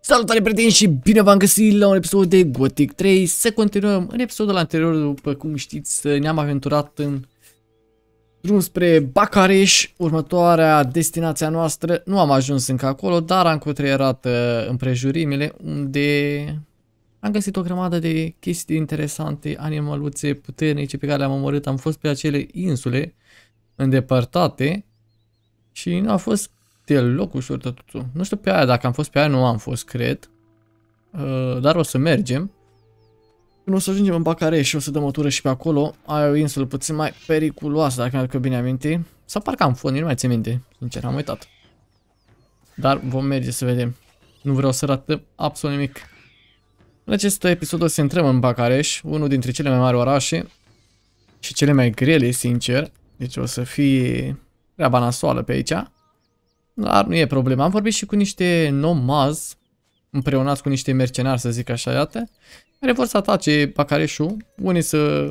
Salutare prieteni și bine v-am găsit la un episod de Gothic 3. Să continuăm în episodul anterior, după cum știți, ne-am aventurat în drum spre Bacareș, următoarea destinația noastră. Nu am ajuns încă acolo, dar am cutreierat împrejurimile, unde am găsit o grămadă de chestii interesante, animăluțe puternice pe care le-am omorât. Am fost pe acele insule îndepărtate și nu a fost deloc ușor totul. Nu știu pe aia, dacă am fost pe aia, nu am fost, cred. Dar o să mergem. Când o să ajungem în Bacareș și o să dăm o tură și pe acolo. Ai o insulă puțin mai periculoasă, dacă mi-aduc bine aminte. Sau parcă am fost, nu mai țin minte. Sincer, am uitat. Dar vom merge să vedem. Nu vreau să ratăm absolut nimic. În acest episod o să intrăm în Bacareș, unul dintre cele mai mari orașe și cele mai grele, sincer. Deci o să fie treaba nasoală pe aici. Dar nu e problemă. Am vorbit și cu niște nomazi, împreunați cu niște mercenari, să zic așa, iată, care vor să atace Bacareșul, unii să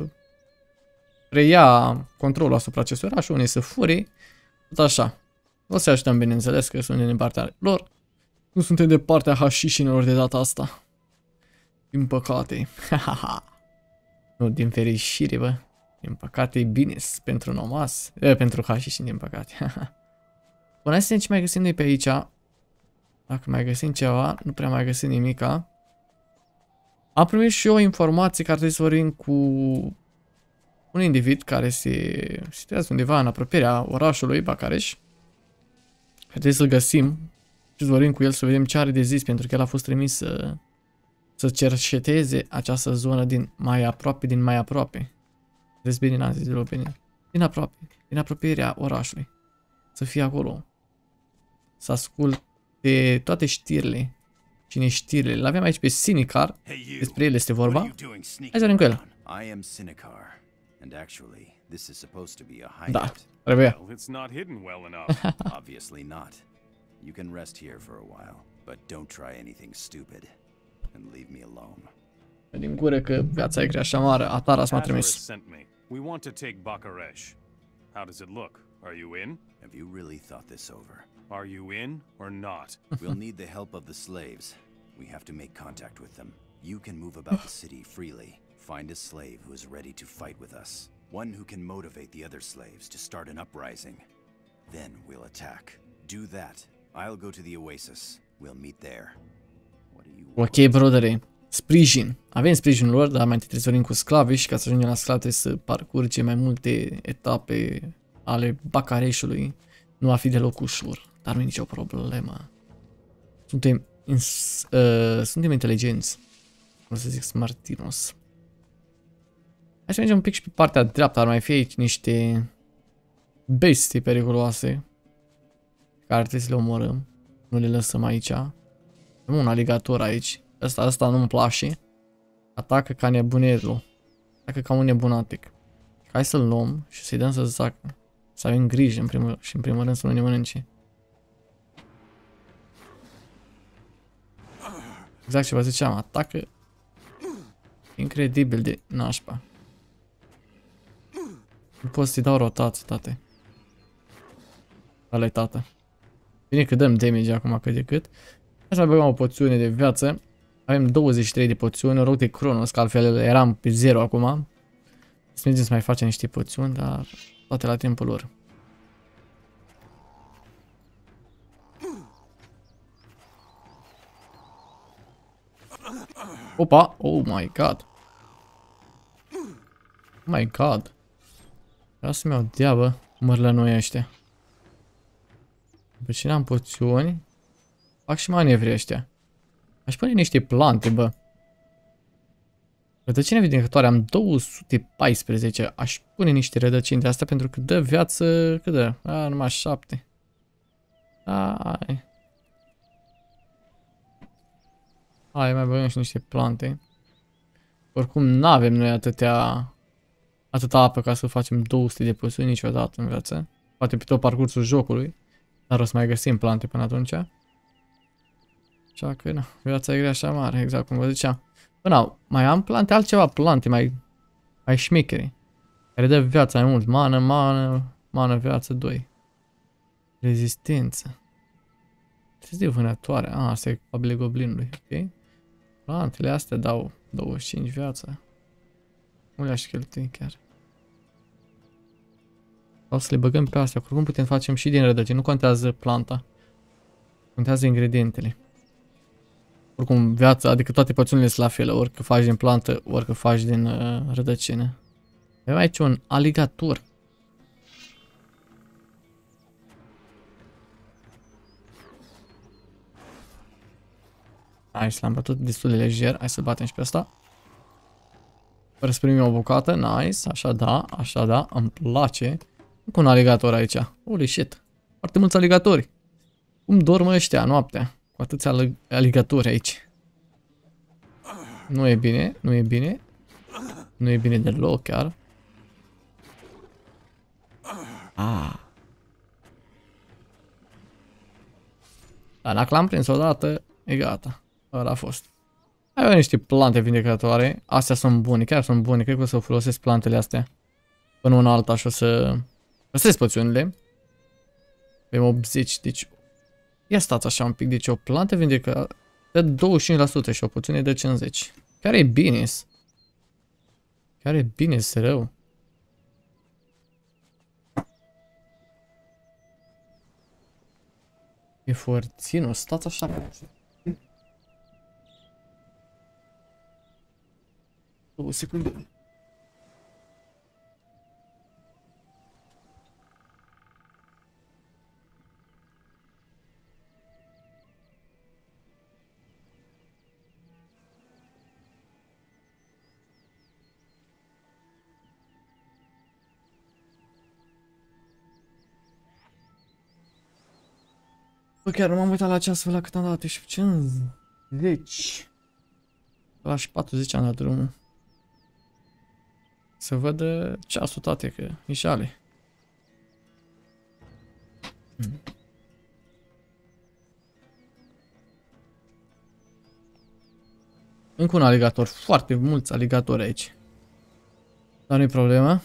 preia controlul asupra acestui oraș, unii să fure, tot așa. O să ajutăm, bineînțeles, că suntem din partea lor. Nu suntem de partea hașișinilor de data asta. Din păcate. Nu, din fericire, bă. Din păcate e bine pentru nomazi. Pentru hașișini, din păcate. Până să vedem ce mai găsim noi pe aici. Dacă mai găsim ceva, nu prea mai găsim nimica. Am primit și o informație că ar trebui să vorbim cu un individ care se situează undeva în apropierea orașului Bacareș. Trebuie să-l găsim și să vorbim cu el, să vedem ce are de zis, pentru că el a fost trimis să cerceteze această zonă din mai aproape. Vezi bine, n-am zis deloc bine. Din aproape, din apropierea orașului. Să fie acolo. Să asculte toate știrile și neștirile. L-aveam aici pe Sinicar. Despre el este vorba. Hai să vedem cu el. Da, trebuie. You can rest here for a while, but don't try anything stupid and leave me alone. Din gură că viața e grea și amară. Ataras m-a trimis. We want to take Bacaresh. How does it look? Are you in? Have you really thought this over? Are you in or not? We'll need the help of the slaves. We have to make contact with them. You can move about the city freely. Find a slave who is ready to fight with us. One who can motivate the other slaves to start an uprising. Then we'll attack. Do that. I'll go to the oasis. We'll meet there. What do you want? Ok, brodere. Sprijin. Avem sprijinul lor, dar mai întâi trebuie să venim cu sclavi și ca să ajungem la sclavi trebuie să parcurge mai multe etape ale Bacareșului. Nu va fi deloc ușor, dar nu e nicio problemă. Suntem inteligenți. O să zic smartinos. Hai să mergem un pic și pe partea dreaptă, ar mai fi aici niște bestii periculoase care trebuie să le omorâm. Nu le lăsăm aici. Avem un aligator aici. Asta nu-mi place. Atacă ca nebunelul. Atacă ca un nebunatic. Hai să-l luăm și să-i dăm să zacă. Să avem grijă în primul rând să nu ne mănânce. Exact ce vă ziceam, atacă incredibil de nașpa. Nu pot să-i dau rotație, tate. Ăla-i tată. Bine că dăm damage acum cât de cât. Hai să mai băgăm o poțiune de viață. Avem 23 de poțiuni, noroc de Cronos, că altfel eram pe 0 acum. Să mergem să mai facem niște poțiuni, dar toate la timpul lor. Opa! Oh my god! Oh my god! Vreau să-mi iau deabă mărlănoi ăștia. După ce n-am poțiuni, fac și manevri ăștia. Aș pune niște plante, bă. Rădăcini evidențătoare am 214. Aș pune niște rădăcini de astea pentru că dă viață. Cât dă? Numai 7. Hai, mai băgăm și niște plante. Oricum n-avem noi atâta apă ca să facem 200 de poțiuni niciodată în viață. Poate pe tot parcursul jocului. Dar o să mai găsim plante până atunci. Așa că, na, viața e grea așa mare, exact cum vă ziceam. Până, mai am plante, altceva plante, mai șmecheri. Care dă viața mai mult. Mană, viață 2. Rezistență. Ce de vânătoare? Ah, asta e cabile goblinului, ok. Plantele astea dau 25 viața. Nu le-aș cheltui chiar. Sau să le băgăm pe astea, oricum putem facem și din rădăcini, nu contează planta. Contează ingredientele. Oricum, viața, adică toate poțiunile sunt la fel, ori că faci din plantă, ori că faci din rădăcină. Avem aici un aligator. Aici l-am bătut destul de lejer, hai să batem și pe asta. Fără să primim o bucată, nice, așa da, îmi place. Cu un aligator aici, holy shit, foarte mulți aligatori. Cum dorm ăștia noaptea, cu atâția aligatori aici. Nu e bine, nu e bine. Nu e bine deloc chiar. Dar dacă l-am prins odată, e gata. Ăla a fost. Avem niște plante vindecătoare. Astea sunt bune, chiar sunt bune. Cred că o să folosesc plantele astea până una alta și o să păstrez poțiunile. Avem 80, deci... Ia stați așa un pic, deci o plantă vindecă de 25% și o poțiune de 50%. Chiar e bine. Chiar e bine, rău. E forținul, stați așa. 2 secunde. Bă, chiar nu m-am uitat la ceasul la cât am dat, și 50. La și 40 am dat drumul. Să văd ceasul, toate, că e șale. Încă un aligator, foarte mulți aligatori aici. Dar nu-i problemă.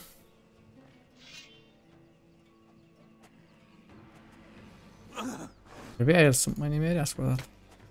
Trebuia el să mai nimerească o dată.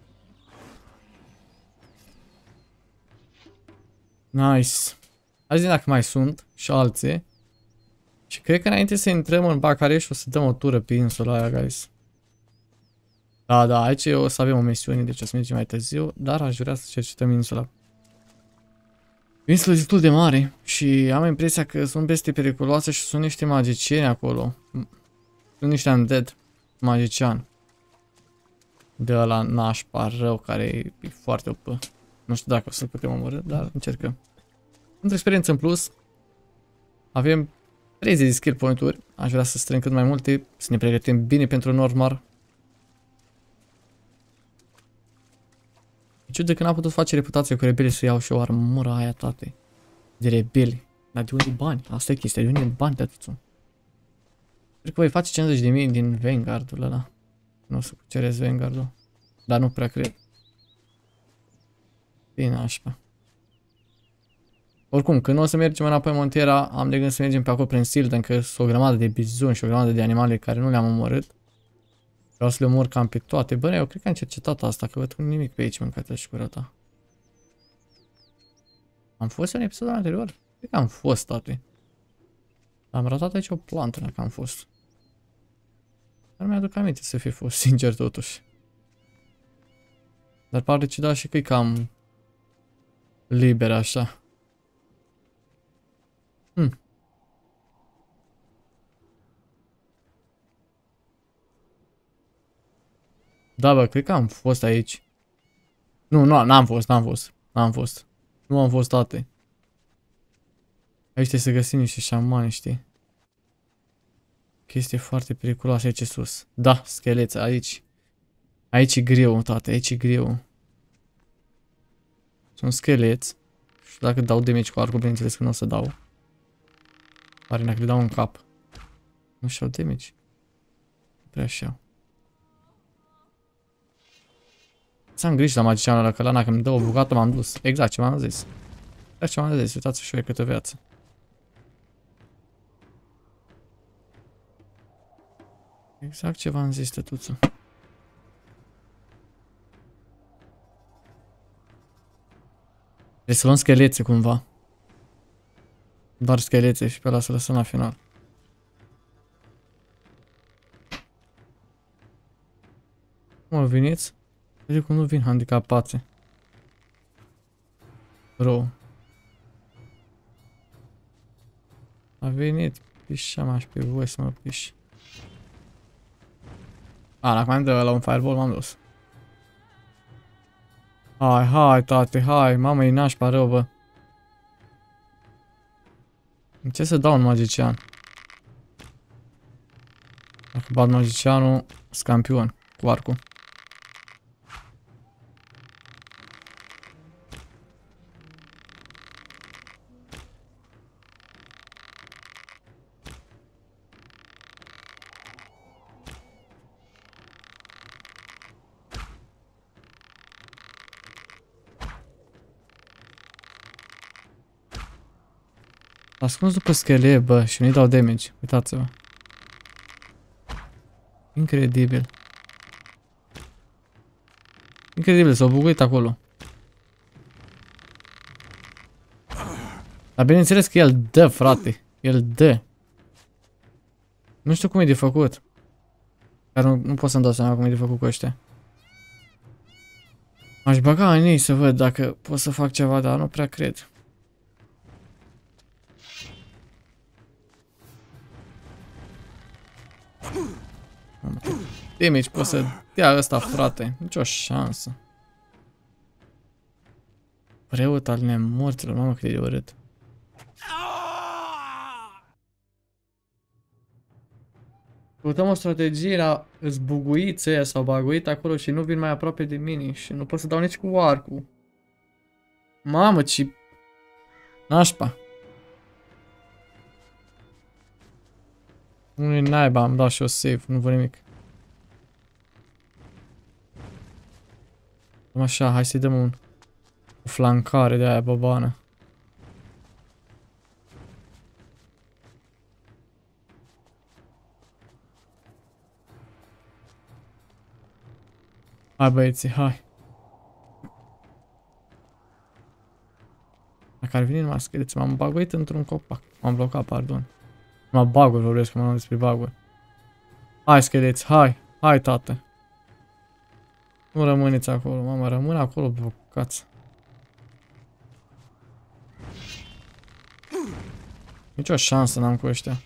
Nice. Hai zi dacă mai sunt și alții. Și cred că înainte să intrăm în Bacareș o să dăm o tură pe insula aia, guys. Da, aici o să avem o misiune, deci o să mergem mai târziu, dar aș vrea să cercetăm insula. Insula e destul de mare și am impresia că sunt bestii periculoase și sunt niște magicieni acolo. Sunt niște undead magician. De ăla nașpa rău care e foarte OP. Nu știu dacă o să-l putem omorâ, dar încercăm. Într-o experiență în plus, avem 30 de skill point-uri. Aș vrea să strâng cât mai multe, să ne pregătim bine pentru Normar. E ciudă că n-am putut face reputație cu rebelii să iau și o armură aia, tate. De rebeli. Dar de unde bani? Asta e chestia, de unde bani de atâțul? Cred că voi face 50.000 din Vanguard-ul ăla. Nu o să cucerez Vanguard-ul. Dar nu prea cred. Bine, așa. Oricum, când o să mergem înapoi în Montera, am de gând să mergem pe acolo prin Silden, că sunt o grămadă de bizoni și o grămadă de animale care nu le-am omorât. Vreau să le omor cam pe toate. Bă, eu cred că am cercetat asta, că văd nimic pe aici mâncată și curăta. Am fost în episodul anterior? Cred că am fost, toate. Am ratat aici o plantă, dacă am fost. Dar mi-aduc aminte să fi fost, sincer, totuși. Dar pare ce da și că e cam liber așa. Da, bă, cred că am fost aici. Nu, n-am fost. Nu am fost toate. Aici trebuie să găsim niște șamani, știi? Chestie foarte periculoasă aici sus. Da, schelețe, aici. Aici e greu, toate, aici e greu. Sunt scheleți. Și dacă dau damage cu arcul, bineînțeles că nu o să dau. Pare dacă le dau în cap. Nu și-au damage. Prea și-au. Să am grijă la magicianul ăla, că ăla dacă îmi dă o bucată m-am dus. Exact ce m-am zis. Exact ce m-am zis, uitați și voi câtă viață. Exact ce v-am zis, tătuțu. Trebuie să luăm schelețe cumva. Doar schelețe și pe ăla să lăsăm la final. Mă, veniți? Vede cum nu vin handicapați. Bro. A venit. Pișa m-aș pe voi să mă piși. A, dacă mai îmi dă la un fireball, m-am dus. Hai, hai, tate, hai. Mamă, e nașpa rău, bă. Ce să dau un magician? Dacă bat magicianul, sunt campion cu arcul. Ascuns după schelee, bă, și nu-i dau damage. Uitați-vă. Incredibil. Incredibil, s-au buguit acolo. Dar bineînțeles că el dă, frate. El dă. Nu știu cum e de făcut. Dar nu pot să-mi dau seama cum e de făcut cu ăștia. Aș băga în ei să văd dacă pot să fac ceva, dar nu prea cred. Damage pot să dea ăsta, frate. Nicio șansă. Preot al nemorților, mamă cât e de urât. Căutăm o strategie la zbuguiți ăia sau baguit acolo și nu vin mai aproape de mine și nu pot să dau nici cu arcul. Mamă, ce nașpa. Nu-i naiba, am dat și o save, nu văd nimic. Așa, hai să-i dăm o flancare de aia babană. Hai băieții, hai. Dacă ar veni numai scheleți, m-am baguit într-un copac. M-am blocat, pardon. Numai bug-uri vorbesc, că m-am despre bug-uri. Hai scheleți, hai, hai tată. Nu rămâneți acolo, mama, rămân acolo blocați. Nici o șansă n-am cu ăștia.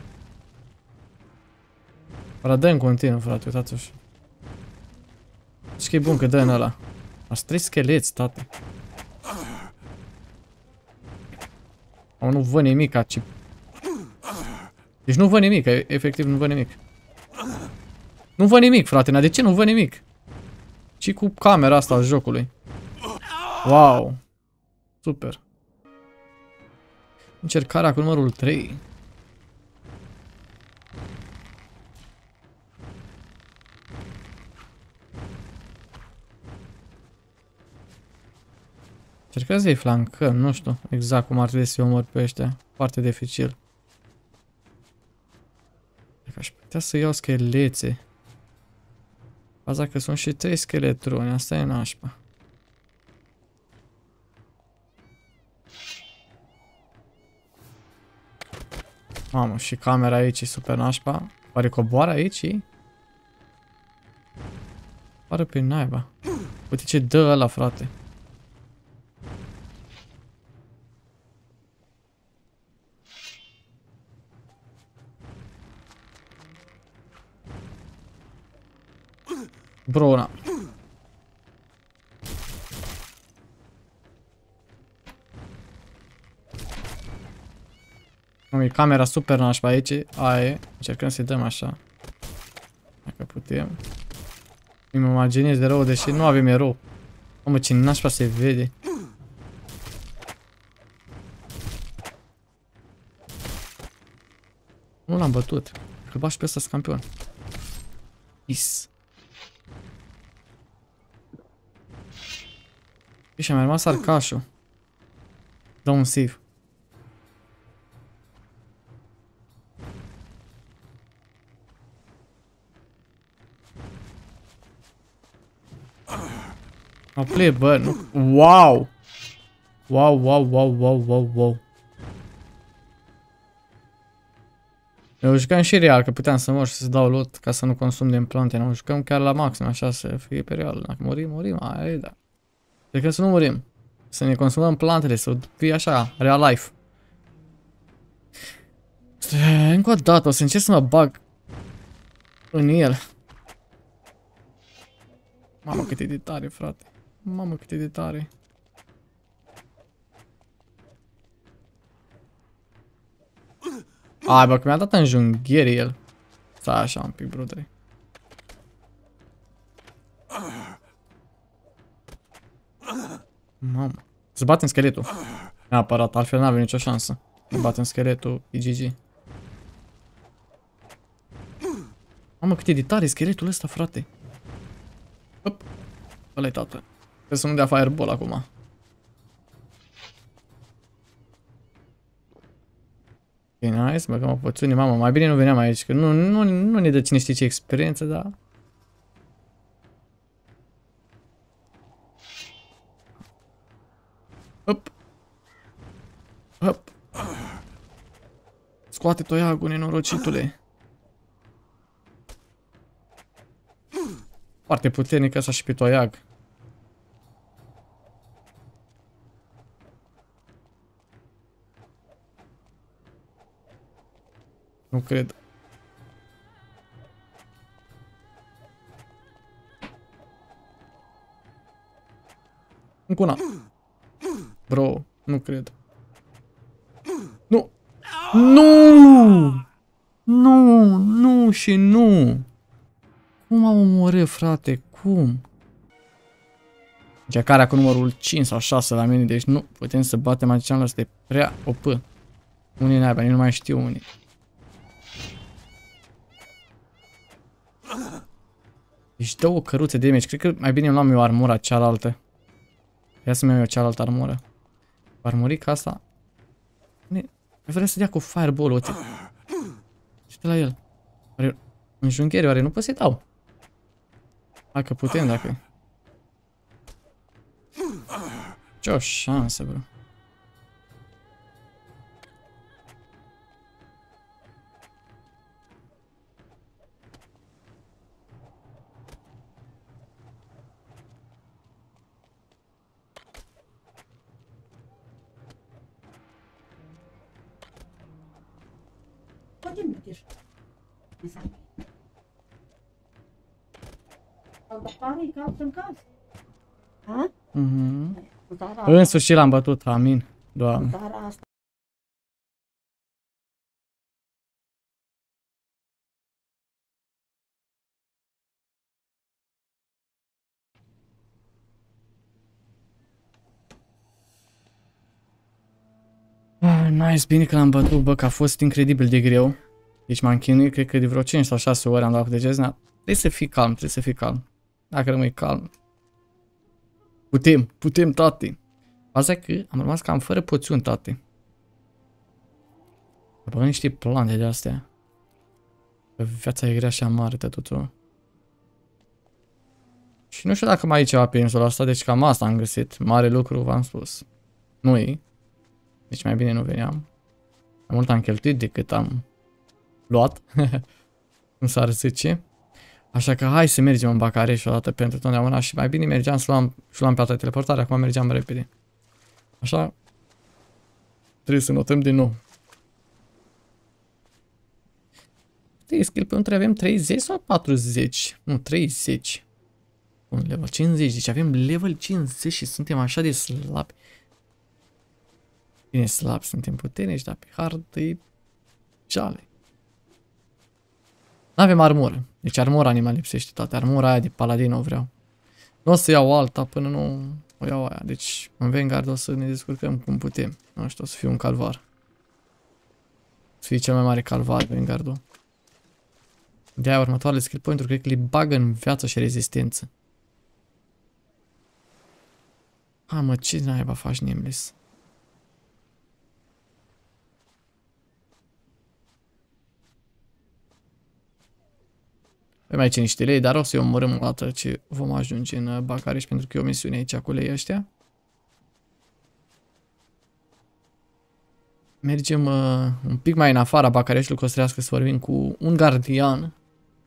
Dar dă în continuu, frate, uitați-vă. Zici că e bun că dă în ăla. Ați 3 scheleți, tată. O, nu văd nimic, ci... Deci nu văd nimic, efectiv nu văd nimic. Nu văd nimic, frate, de ce nu văd nimic? Și cu camera asta a jocului. Wow. Super. Încercarea cu numărul 3. Încercăm să-i flancăm, nu știu exact cum ar trebui să-i omor pe ăștia. Foarte dificil. Dacă aș putea să iau schelețe. Baza că sunt și 3 scheletroni, asta e nașpa. Mamă, și camera aici e super nașpa. Oare coboară aici? Pare pe naiba. Uite ce dă ăla, frate. Brona. E camera super nașpa aici. Aia e. Încercăm să-i dăm așa. Dacă putem. Îmi imaginez de rău, deși nu avem erou. Mamă, ce nașpa se vede. Nu l-am bătut. Că bași pe ăsta campion. Is. Și mi-a rămas arcașul. Dau un save. O play, bă, nu. Wow! Wow, wow, wow, wow, wow, wow. Eu jucam și real, că puteam să mor și să dau lot ca să nu consum din plante. Nu jucăm chiar la maxim, așa, să fie pe real. Dacă murim, murim, aia da. Cred că să nu murim. Să ne consumăm plantele, să fie așa, real life. Încă o dată, o să încerc să mă bag în el. Mamă, cât e de tare, frate. Mamă, cât e de tare. Ai, bă, că mi-a dat în junghiere el. Stai așa un pic, brother. Mamă. Să batem scheletul. Neapărat, altfel n-avem nicio șansă. Să batem scheletul, e GG. Mamă, cât e de tare scheletul ăsta, frate. Hop. Ăla-i tată. Trebuie să nu dea fireball acum. E nice, băgăm o pățune, mamă, mai bine nu veneam aici, că nu ne dă cine știe ce experiență, dar... Hop! Hop! Scoate toiagul, nenorocitule! Foarte puternic așa și pe toiag. Nu cred. Încă una. Bro, nu cred. Nu! Nu! Nu! Nu și nu! Cum am omorât, frate? Cum? Jacaria cu numărul 5 sau 6 la mine, deci nu putem să batem magicianul ăsta, e prea OP. Unii naiba, nu mai știu unii. Deci două căruțe de damage. Cred că mai bine îmi luam eu armura cealaltă. Ia să-mi iau eu cealaltă armură. Armurica asta. Vreau să dea cu fireball-ul, uite. Uite la el. Oare în junghiere, oare nu pot să-i dau? Hai că putem dacă... Ce o șansă, bro. În sfârșit l-am bătut, amin. Doamne. Nice, bine că l-am bătut, bă, că a fost incredibil de greu. Deci m-am chinuit, cred că de vreo 5 sau 6 ori am dat cu degetul. Trebuie să fii calm, trebuie să fii calm. Dacă rămâi calm. Putem, tati. Asta e că am rămas cam fără poțiuni, tati. Băgăm niște plante de astea. Viața e grea și amară, tătuțul. Și nu știu dacă mai e ceva pe insula asta, deci cam asta am găsit. Mare lucru, v-am spus. Nu e. Deci mai bine nu veneam. Mai mult am cheltuit decât am luat. Cum s-ar zice. Așa că hai să mergem în Bacareș o dată pentru totdeauna și mai bine mergeam să luam pe altă teleportare, acum mergeam repede. Așa. Trebuie să notăm din nou. Skill pe avem 30 sau 40? Nu, 30. Un level 50, deci avem level 50 și suntem așa de slabi. Bine, slabi, suntem puternici, dar pe hard e jale. N-avem armură. Deci armura ne mai lipsește toate. Armura aia de paladin o vreau. Nu o să iau alta până nu o iau aia. Deci în Vanguard o să ne descurcăm cum putem. Nu știu, o să fie un calvar. O să fie cel mai mare calvar Vanguard-ul. De-aia următoarele skill point-uri cred că le bagă în viață și rezistență. Ha, mă, ce naiba faci, Nimblis? Mai aici niște lei, dar o să-i omorâm o dată ce vom ajunge în Bacareș, pentru că e o misiune aici cu lei ăștia. Mergem un pic mai în afara Bacareșului, că o să trească să vorbim cu un gardian.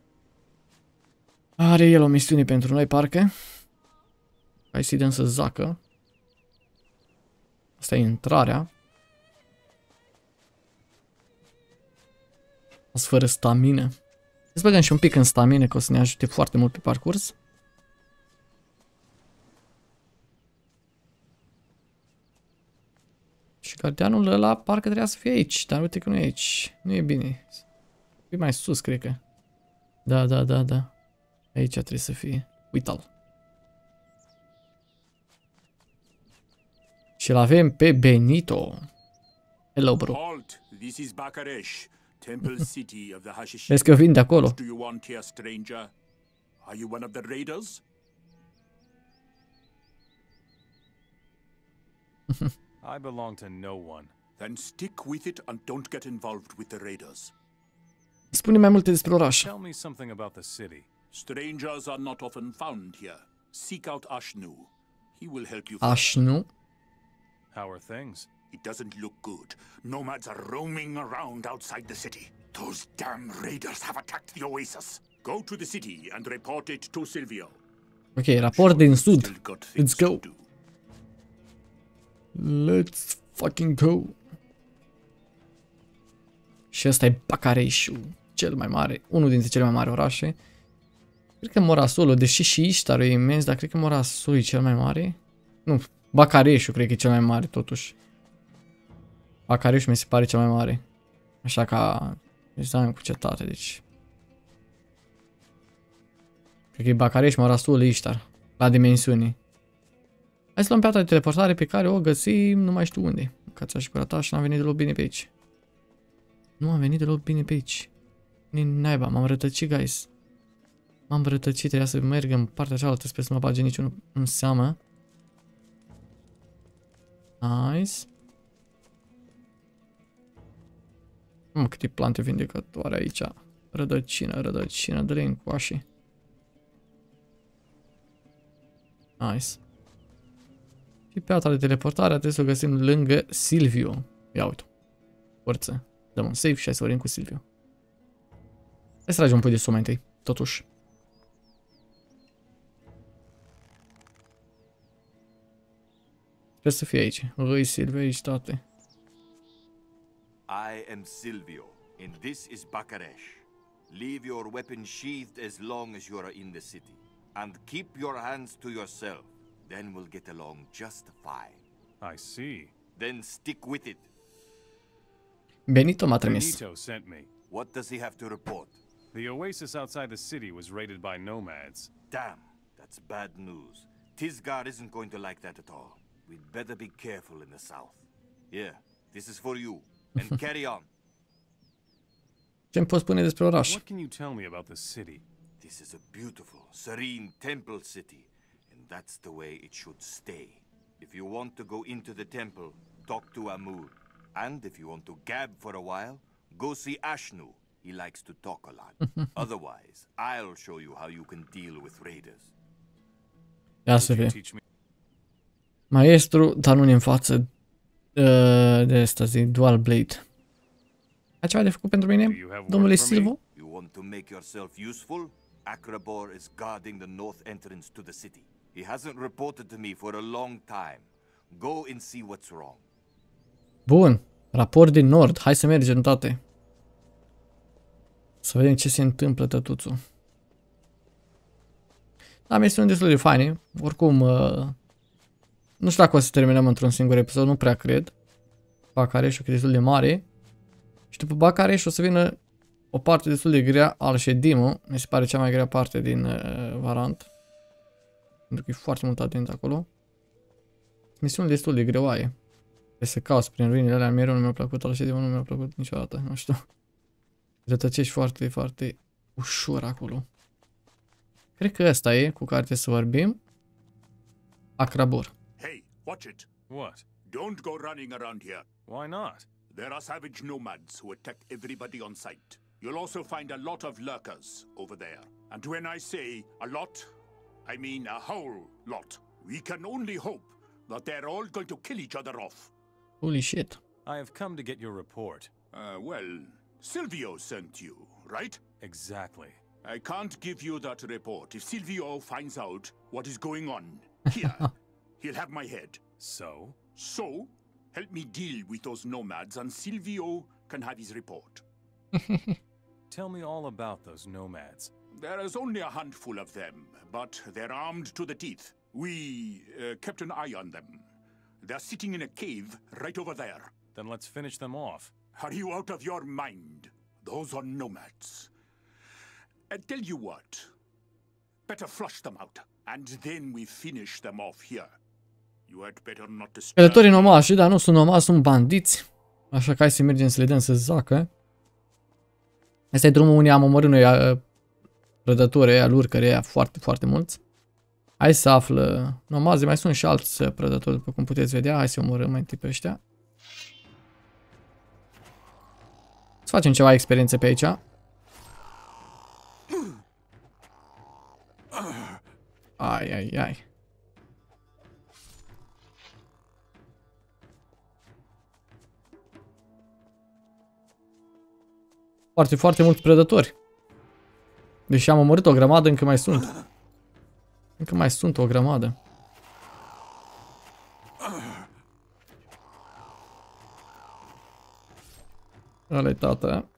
Are el o misiune pentru noi, parcă. Hai să-i dăm să zacă. Asta e intrarea. Azi fără stamină. Să băgăm și un pic în stamină, că o să ne ajute foarte mult pe parcurs. Și gardianul ăla parcă trebuia să fie aici, dar uite că nu e aici. Nu e bine. E mai sus, cred că. Da. Aici trebuie să fie. Uita-l. Și l avem pe Benito. Hello, bro. Halt! This is Bakaresh, Temple City of the Hashish. Vezi că vin de acolo. What do you want here, stranger? Are you one of the raiders? I belong to no one. Then stick with it and don't get involved with the raiders. Spune mai multe despre oraș. Tell me something about the city. Strangers are not often found here. Seek out Ashnu. He will help you. Ashnu? How are things? It doesn't look good. Nomads are roaming around outside the city. Those damn raiders have attacked the oasis. Go to the city and report it to Silvio. Ok, raport din sud. Still got things Let's go. to do. Let's fucking go. Și ăsta e Bacareșul, cel mai mare, unul dintre cele mai mari orașe. Cred că Morasolul, deși și Ishtarul e imens, dar cred că Morasolul e cel mai mare. Nu, Bacareșul cred că e cel mai mare totuși. Bacareșul mi se pare cel mai mare. Așa ca examen cu cetate, deci. Cred că e Bacareș, Morasolul, Ishtar. La dimensiuni. Hai să luăm piatra de teleportare pe care o găsim, nu mai știu unde. Cața și curata și n-am venit deloc bine pe aici. Nu am venit deloc bine pe aici. Nici naiba, m-am rătăcit, guys. M-am rătăcit, trebuia să merg în partea cealaltă, sper să nu mă bage niciunul în seamă. Nice. Câte plante vindecătoare aici. Rădăcină, dă-le în coașe. Nice. Și piatra de teleportare trebuie să o găsim lângă Silvio. Ia uite. Forță. Dăm un save și hai să vorbim cu Silvio. Hai să tragem un pui de sume întâi, totuși. Sper să fie aici. Îi Silvio, aici toate. I am Silvio, and this is Bakaresh. Leave your weapon sheathed as long as you are in the city. And keep your hands to yourself. Then we'll get along just fine. I see. Then stick with it. Benito m-a trimis. Benito sent me. What does he have to report? The oasis outside the city was raided by nomads. Damn, that's bad news. Tisgar isn't going to like that at all. We'd better be careful in the south. Here, this is for you. And carry on. Ce-mi poți spune despre oraș? What can you tell me about the city? This is a beautiful, serene temple city. And that's the way it should stay. If you want to go into the temple, talk to Amur. And if you want to gab for a while, go see Ashnu. He likes to talk a lot. Otherwise, I'll show you how you can deal with raiders. Ia să Could you fie. teach me? Maestru, dar nu în față de asta zi, Dual Blade. Ai ceva de făcut pentru mine, domnule Silvo? You want to make yourself useful? Akrabor is guarding the north entrance to the city. He hasn't reported to me for a long time. Go and see what's wrong. Bun, raport din nord, hai să mergem toate. Să vedem ce se întâmplă, tătuțu. Da, misiuni destul de faine. Oricum, nu știu dacă o să terminăm într-un singur episod, nu prea cred. Bacareșul că e destul de mare. Și după Bacareș o să vină o parte destul de grea al Shedimu. Mi se pare cea mai grea parte din Varant. Pentru că e foarte mult atent acolo. Misiunea destul de greoaie. Trebuie să cauți prin ruinile alea, mereu nu mi-a plăcut al Shedimu, nu mi-a plăcut niciodată, nu știu. Rătăcești foarte, foarte ușor acolo. Cred că ăsta e cu care trebuie să vorbim. Akrabor. Hey, watch it. What? Don't go running around here. Why not? There are savage nomads who attack everybody on sight. You'll also find a lot of lurkers over there. And when I say a lot, I mean a whole lot. We can only hope that they're all going to kill each other off. Holy shit. I have come to get your report. Well, Silvio sent you, right? Exactly. I can't give you that report if Silvio finds out what is going on here. He'll have my head. So? So, help me deal with those nomads and Silvio can have his report. Tell me all about those nomads. There is only a handful of them, but they're armed to the teeth. We kept an eye on them. They're sitting in a cave right over there. Then let's finish them off. Are you out of your mind? Those are nomads. I tell you what. Better flush them out, and then we finish them off here. You had better not disturb. Călătorii nomași, dar nu sunt nomași, sunt bandiți. Așa că hai să mergem să le dăm să zacă. Asta e drumul unde am omorât noi prădători ăia, lurcări ăia foarte, foarte mulți. Hai să află nomazi, mai sunt și alți prădători, după cum puteți vedea. Hai să omorâm mai întâi pe ăștia. Să facem ceva experiențe pe aici. Ai, ai, ai. Foarte, foarte mulți prădători. Deși am omorât o grămadă, încă mai sunt. Încă mai sunt o grămadă. Ăla-i tata.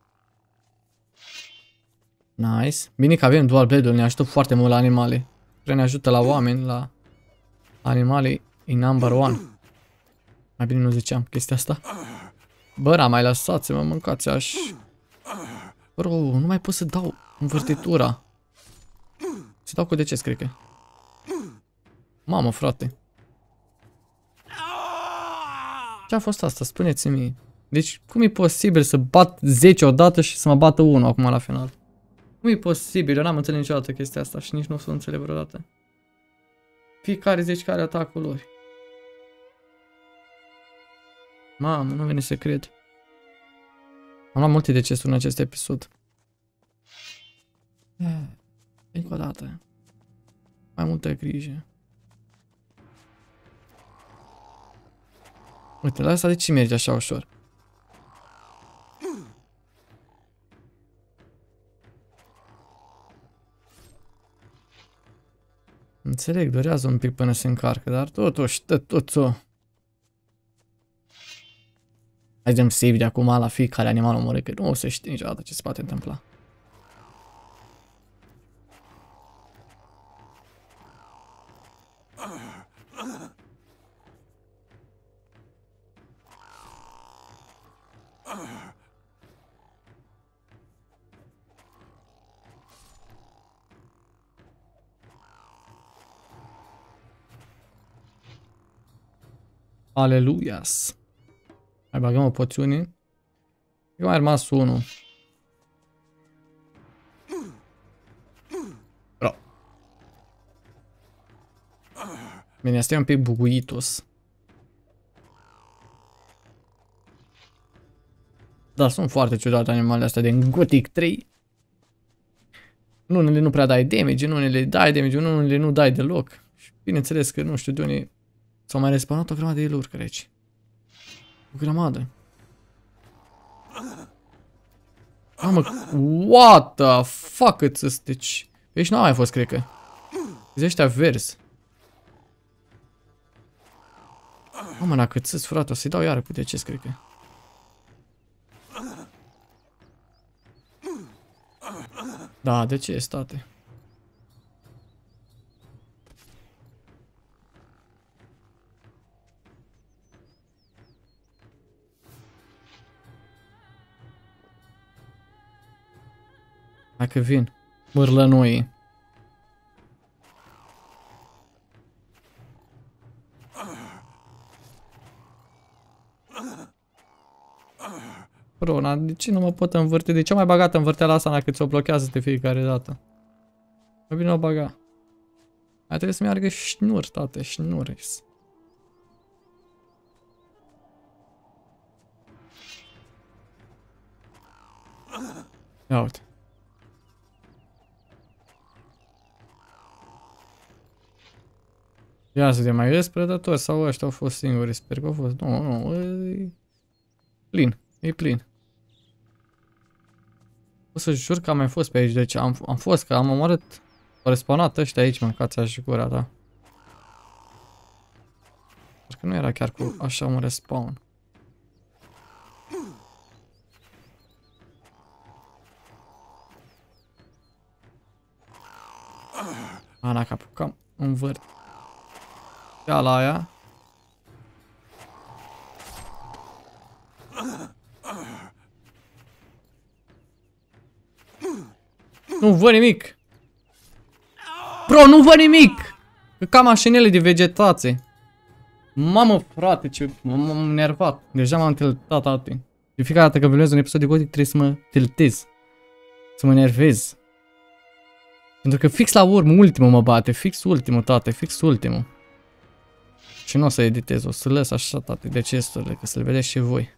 Nice. Bine că avem dual blade-ul, ne ajută foarte mult la animale. Cred ne ajută la oameni, la animale e number one. Mai bine nu ziceam chestia asta. Bă, n-am mai lăsat să mă mâncați aș. Bro, nu mai pot să dau învârtitura. Să dau cu deces, cred că. Mamă, frate. Ce a fost asta? Spuneți-mi. Deci, cum e posibil să bat 10 odată și să mă bată 1 acum la final? Cum e posibil? Eu n-am înțeles niciodată chestia asta și nici nu o să o înțeleg vreodată. Fiecare 10 care atacul lor. Mamă, nu vine să cred. Am luat multe decesuri în acest episod. Încă o dată. Mai multă grijă. Uite, la asta de ce merge așa ușor? Înțeleg, durează un pic până se încarcă, dar totuși, Hai dăm save de acum la fiecare animal omorât, că nu o să știi niciodată ce se poate întâmpla. Aleluias. Mai bagăm o poțiune. Eu mai rămas unul. Bro. Bine, asta e un pic buguitos. Dar sunt foarte ciudate animalele astea din Gothic 3. În unele nu prea dai damage, în unele dai damage, în unele nu dai deloc. Și bineînțeles că nu știu de unde s-au mai respawnat o grămadă de lurcări aici. O grămadă. Mamă, what the fuck îți deci... Aici n-a mai fost, cred că. Zi ăștia verzi. Mamă, dacă ți-ți, frate, o să-i dau iară cu deces, cred că. Da, de ce, state? Dacă vin, mârlănoii. Brona, de ce nu mă pot învârti? De ce mai bagat învârteala asta dacă ți-o blochează de fiecare dată? Mai bine o baga. Mai trebuie să meargă șnur, tate, șnuris. Ia uite. Ia să te mai vezi prădători sau ăștia au fost singuri, sper că au fost. Nu, plin. E plin. O să jur că am mai fost pe aici. Deci am fost, că am omorât. Au respawnat ăștia aici, mâncați și gura ta. Că nu era chiar cu așa un respawn. Ana, că apucam un vârt. Ia la aia. Nu văd nimic. Bro, nu văd nimic. Că cam mașinile de vegetație. Mamă, frate, ce m-am enervat. Deja m-am tiltat atunci. De fiecare dată când filmez un episod de Gothic trebuie să mă tiltez. Să mă enervez. Pentru că fix la urmă, ultimul mă bate. Fix ultimul, tate, fix ultimul. Și nu o să editez, o să lăs așa, tate, decesturile, că să le vedeți și voi.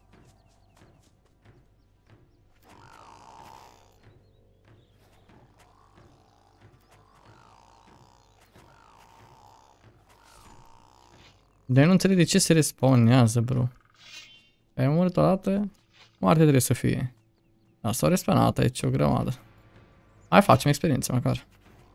Dar nu înțeleg de ce se respawnează, bro. Ai murit o dată, moarte trebuie să fie. Da, s-au respawnat aici o grămadă. Hai, facem experiență măcar.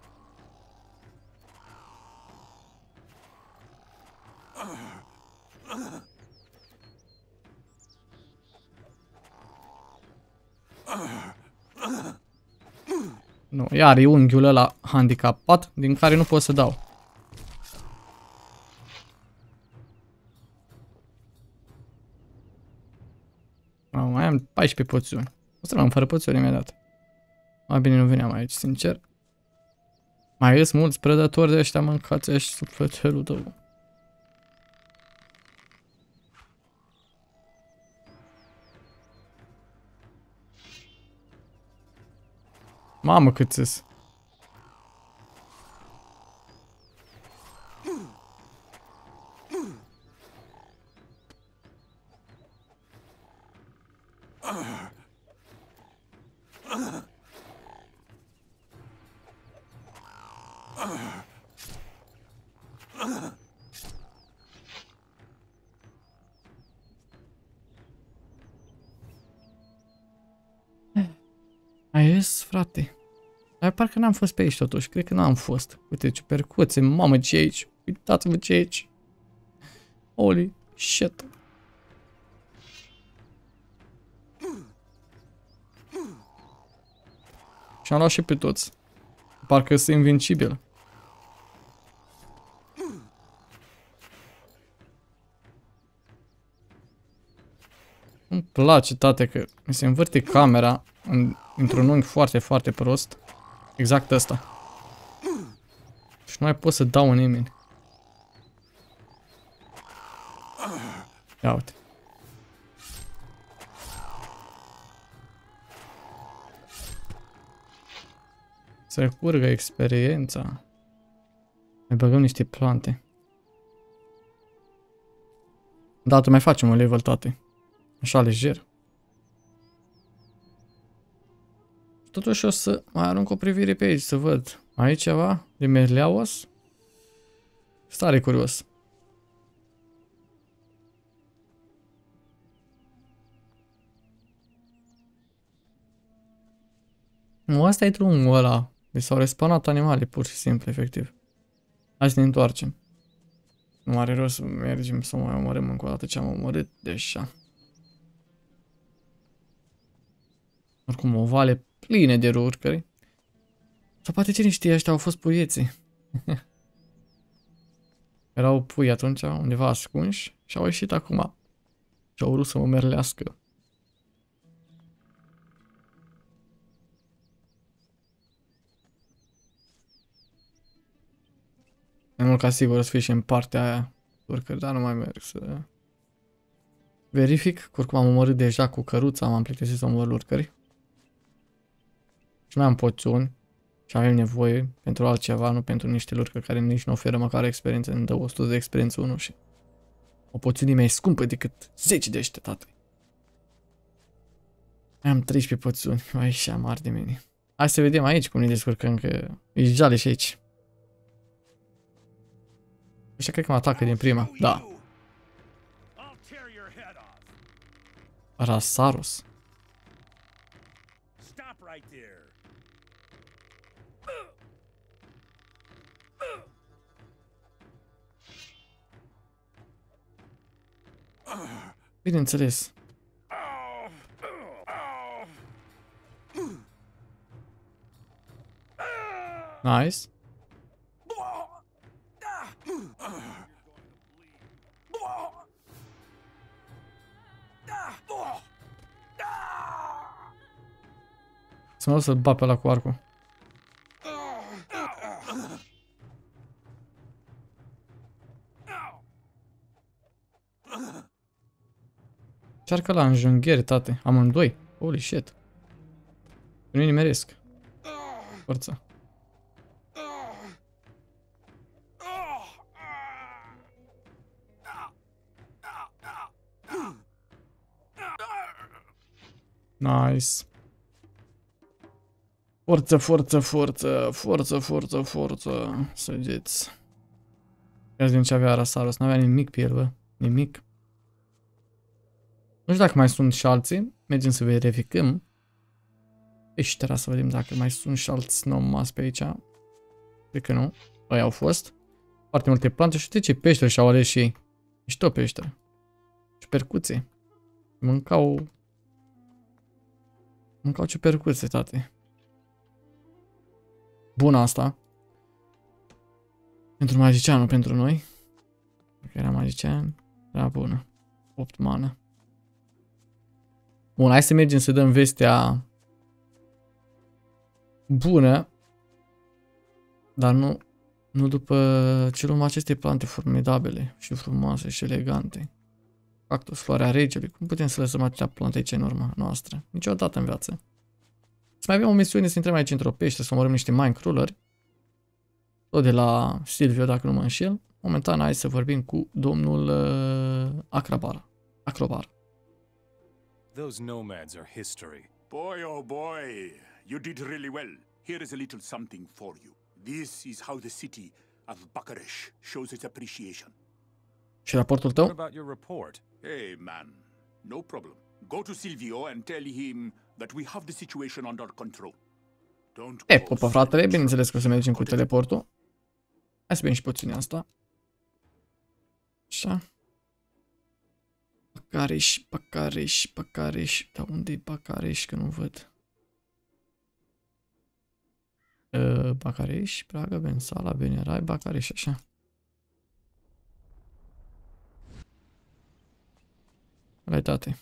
Nu, iar e unghiul ăla handicapat din care nu pot să dau. Mai am 14 poțiuni. O să rămân fără poțiuni imediat. Mai bine nu veneam aici, sincer. Mai ies mulți prădători de ăștia, mâncați ăștia sufletelul tău. Mamă, cât-s. Mai ies, frate. Dar parcă n-am fost pe aici totuși, cred că n-am fost. Uite ce percuție, mamă, ce e aici. Uitați-vă ce e aici. Holy shit. Și am luat și pe toți. Parcă sunt invincibil. Îmi place, tate, că mi se învârte camera într-un unghi foarte, foarte prost. Exact ăsta. Și nu mai pot să dau în nimeni. Ia uite. Să curgă experiența. Mai băgăm niște plante. Da, tu mai facem un level, toate. Așa lejer. Totuși o să mai arunc o privire pe aici, să văd. Mai e ceva de merleaos? Stare curios. Nu, asta e drumul ăla. Deci s-au respawnat animale, pur și simplu, efectiv. Hai să ne întoarcem. Nu are rost să mergem să mai omorâm încă o dată ce am omorât deja. Oricum, o vale pline de urcări. Sau poate cine știe, ăștia au fost puieții. Erau pui atunci, undeva ascunși, și au ieșit acum. Și au vrut să mă merlească. Mai mult ca sigur o să fie și în partea aia urcări, dar nu mai merg să... Verific, că oricum am omorât deja cu căruța, m-am plictisit să omor urcări. Și mai am poțiuni și avem nevoie pentru altceva, nu pentru niște lurcări care nici nu oferă măcar experiență, îmi dă 100 de experiență 1 și o poțiune mai scumpă decât 10 de ăștia, tată. Mai am 13 poțiuni, mai și amar de mine. Hai să vedem aici cum ne descurcăm, că e jale și aici. Ăștia cred că mă atacă din prima, da. Rasaros. Stop right there. Bineînțeles. Nice. Să mă duc să-l bat pe ăla cu arcul. Încearcă la înjunghiere, tate. Amândoi. Holy shit. Nu-i nimeresc. Forța. Nice. Forță, forță, forță, forță, forță, forță. Săgeți. Ia zi din ce avea Rasaros. N-avea nimic pe el, bă. Nimic. Nu știu dacă mai sunt și alții. Mergem să verificăm. Peștera, să vedem dacă mai sunt și alți nomați pe aici. Cred că nu. Ăia au fost. Foarte multe plante. Și de ce peșteri și-au ales și ei? Mișto peșteră. Și percuții. Mâncau ciupercuțe, tate. Bună asta. Pentru magician, nu pentru noi. Dacă era magician, era bună. 8 mană. Bun, hai să mergem să dăm vestea bună. Dar nu după ce luăm aceste plante formidabile și frumoase și elegante. Cactus, floarea regelui. Cum putem să lăsăm atâtea plante aici în urma noastră? Niciodată în viață. Să mai avem o misiune să intrăm aici într-o peșteră, să omorâm niște minecrawleri. Tot de la Silvio, dacă nu mă înșel. Momentan, hai să vorbim cu domnul Acrobar. Those nomads are history. Boy, oh boy, you did really well. Here is a little something for you. This is how the city of Bucharest shows its appreciation. Și raportul What tău? about your report? Hey, man, no problem. Go to Silvio and tell him that we have the situation under control. Don't Pupă, fratele, bineînțeles că o să mergem cu teleportul. Hai să vedem și puțin asta. Așa. Bacareș. Dar unde e Bacareș? Că nu văd. Bacareș, Praga, Bensala, Benerai, Bacareș, așa. Realitate.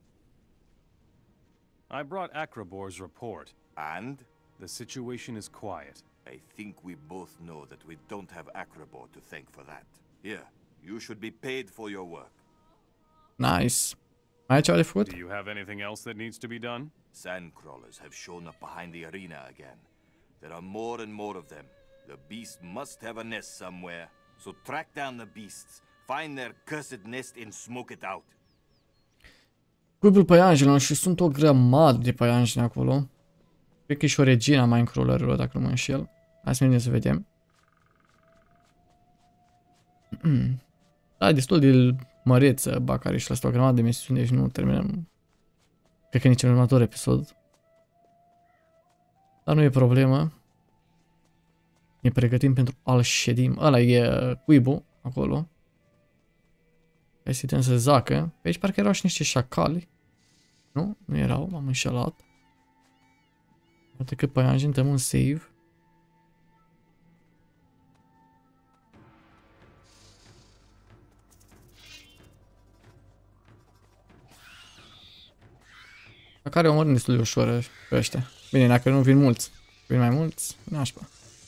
I brought Acrobor's report. And The situation is quiet. I think we both know that we don't have Acrobor to thank for that. Here, you should be paid for your work. Nice. Mai ai ceva de făcut? Do you have anything else that needs to be done? Sandcrawlers have shown up behind the arena again. There are more and more of them. The beast must have a nest somewhere. So track down the beasts, find their cursed nest and smoke it out. Cuibul păianjenilor și sunt o grămadă de păianjeni acolo. Cred că e și o regina Minecrawlerilor, dacă nu mă înșel. Hai să mergem să vedem. Da, e destul de măreță Bacari și la o grămadă de misiuni, deci nu terminăm. Cred că nici în următor episod. Dar nu e problemă. Ne pregătim pentru Al-Shedim. Ăla e cuibul acolo. Hai să uităm să zacă. Pe aici parcă erau și niște șacali. Nu? Nu erau, m-am înșelat. Poate că păianjen, dăm un save. Care omorâm destul de ușor pe ăștia. Bine, dacă nu vin mulți. Vin mai mulți, nașpa.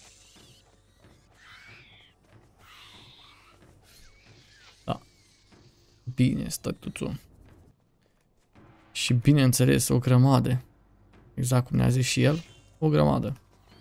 Da. Bine, stătuțul. Și bineînțeles, o grămadă. Exact cum ne-a zis și el, o grămadă.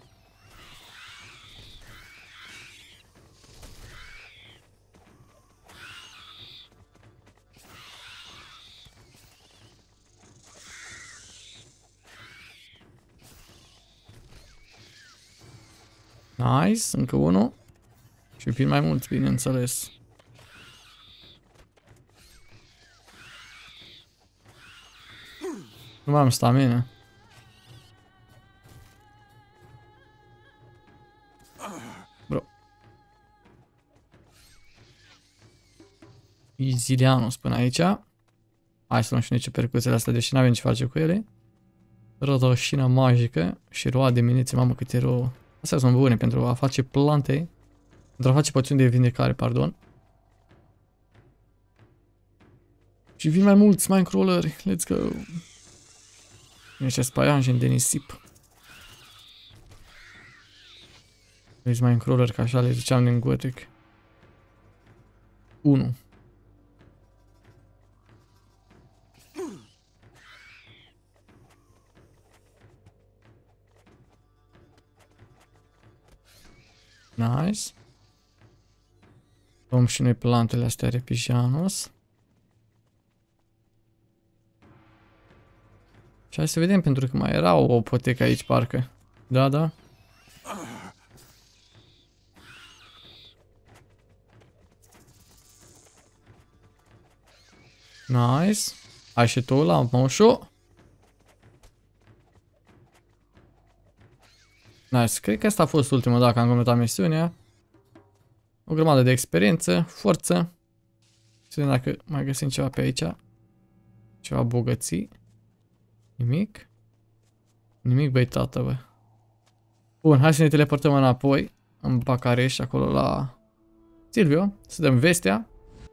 Nice, încă unul. Și vin mai mulți, bineînțeles. Nu mai am stamina. Bro. Izilianus până aici. Hai să luăm și noi ce percuțiile astea, deși n-avem ce face cu ele. Rădășina magică și roa de muniție, mamă cât e rouă. Astea sunt bune pentru a face plante, pentru a face poțiuni de vindecare, pardon. Și vin mai mulți Minecrawleri, let's go. Niște spaianjeni de nisip. Vezi Minecrawler, ca așa le ziceam din Gothic 1. Nice. Luăm și noi plantele astea Repijanus. Și hai să vedem, pentru că mai era o potecă aici, parcă. Da, da. Nice. Hai și tu la moșu. Nice. Cred că asta a fost ultima dată am completat misiunea. O grămadă de experiență, forță. Să vedem dacă mai găsim ceva pe aici. Ceva bogății. Nimic. Nimic, băi, tată, bă. Bun, hai să ne teleportăm înapoi. În Bacareș, acolo la Silvio. Să dăm vestea.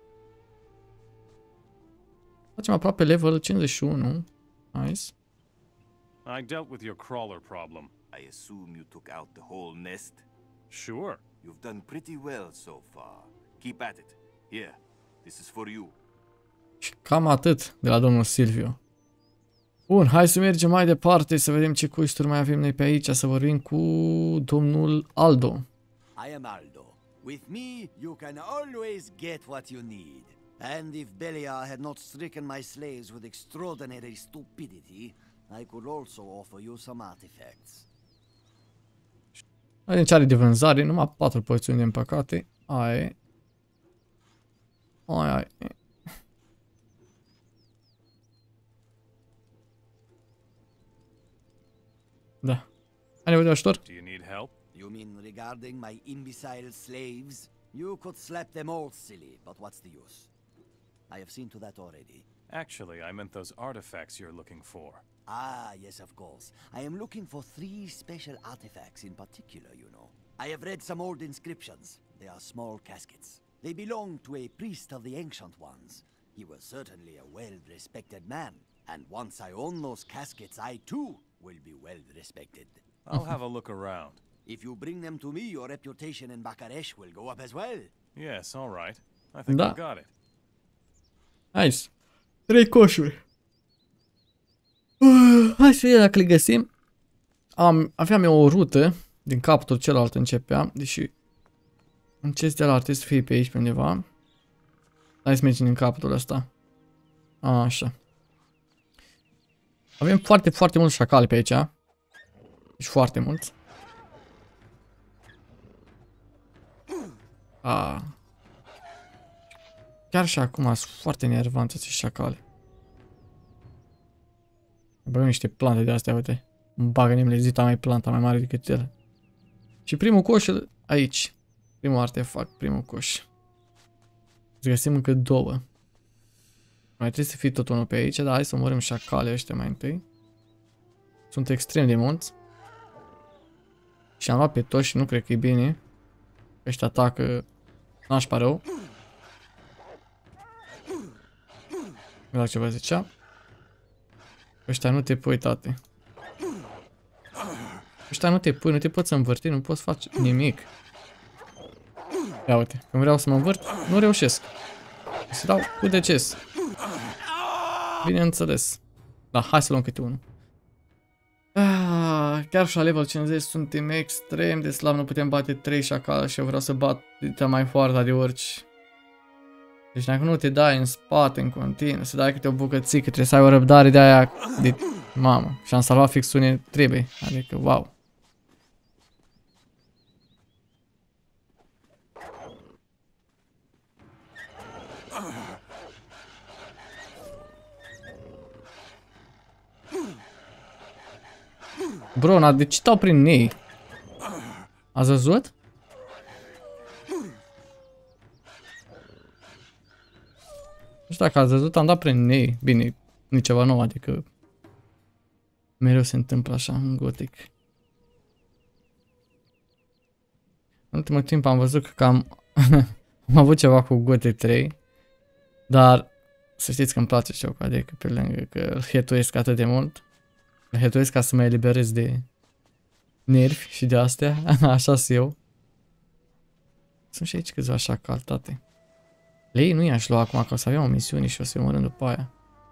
Facem aproape level 51. Nice. I dealt with your crawler problem. I assume you took out the whole nest? Sure. You've done pretty well so far. Keep at it. Here, this is for you. Și cam atât de la domnul Silvio. Bun, hai să mergem mai departe, să vedem ce quest-uri mai avem noi pe aici, să vorbim cu domnul Aldo. I am Aldo. With me, you can always get what you need. And if Beliar had not stricken my slaves with extraordinary stupidity, I could also offer you some artifacts. Vedem ce are de vânzare, numai 4 poțiuni din păcate. Ai. Ai. Da. Ai nevoie de ajutor? Do you need help? You mean regarding my imbecile slaves? You could slap them all silly, but what's the use? I have seen to that already. Actually, I meant those artifacts you're looking for. Ah, yes, of course. I am looking for 3 special artifacts in particular, you know. I have read some old inscriptions. They are small caskets. They belong to a priest of the Ancient Ones. He was certainly a well-respected man. And once I own those caskets, I too will be well-respected. I'll have a look around. If you bring them to me, your reputation in Bacaresh will go up as well. Yes, all right. I think Da. I got it. Nice. 3 coșuri. Hai să vedem dacă le găsim. Aveam eu o rută. Din capătul celălalt începea. Deși în chest de la ar trebui să fie pe aici pe undeva. Hai să mergem din capătul ăsta. Așa. Avem foarte, foarte mulți șacali pe aici. Deci foarte mulți. Chiar și acum sunt foarte nervanți acești șacali. Băgăm niște plante de astea, uite. Îmi bagă nemlezita mai planta mai mare decât el. Și primul coș aici. Primul artefact, primul coș. Să găsim încă 2. Mai trebuie să fie tot unul pe aici, dar hai să omorâm șacale ăștia mai întâi. Sunt extrem de mulți. Și am luat pe toți și nu cred că e bine. Ăștia atacă nașpa rău. La ce vă zicea. Ăștia nu te pui, tate. Ăștia nu te pui, nu te poți învârti, nu poți face nimic. Ia uite, când vreau să mă învârt, nu reușesc. Să dau cu deces. Bineînțeles. Da, hai să luăm câte unul. Chiar și la level 50 suntem extrem de slab, nu putem bate 3 șacale și eu vreau să bat mai foarte de orice. Deci dacă nu te dai în spate în continuu, să dai câte o bucățică, trebuie să ai o răbdare de aia de mamă. Și am salvat fix unde trebuie, adică wow. Bro, de ce dau prin ei? Ați văzut? Nu știu dacă ați văzut, am dat prin ei. Bine, nici ceva nou, adică mereu se întâmplă așa în Gothic. În ultimul timp am văzut că cam am avut ceva cu Gothic 3, dar să știți că îmi place jocul, adică pe lângă că îl hetuiesc atât de mult, îl hetuiesc ca să mă eliberez de nervi și de astea, așa sunt eu. Sunt și aici câțiva așa calitate. Lei nu i-aș lua acum, că o să avem o misiune și o să-i omorâm după aia.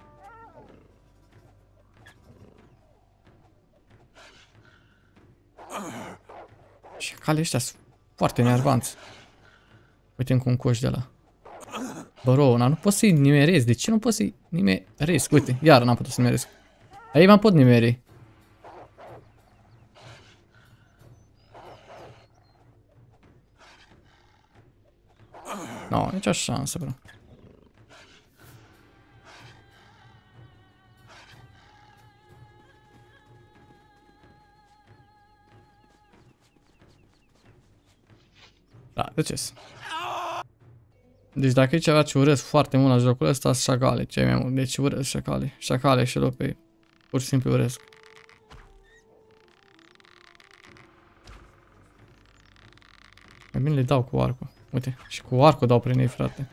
Și calii ăștia sunt foarte nervanți. Uite cu un coș de ăla. Bro, nu pot să-i nimeresc. De ce nu pot să-i nimeresc? Uite, iar n-am putut să nimeresc. Aici m-am pot nimeri. No, nici o șansă, bro. Da, de ce? Deci dacă e ceva ce urăsc foarte mult la jocul ăsta, sunt șacale, cei mai mult. Deci urăsc șacale. Șacale și lope. Pur și simplu urăsc. Mai bine le dau cu arcul. Uite, și cu arcul dau prin ei, frate.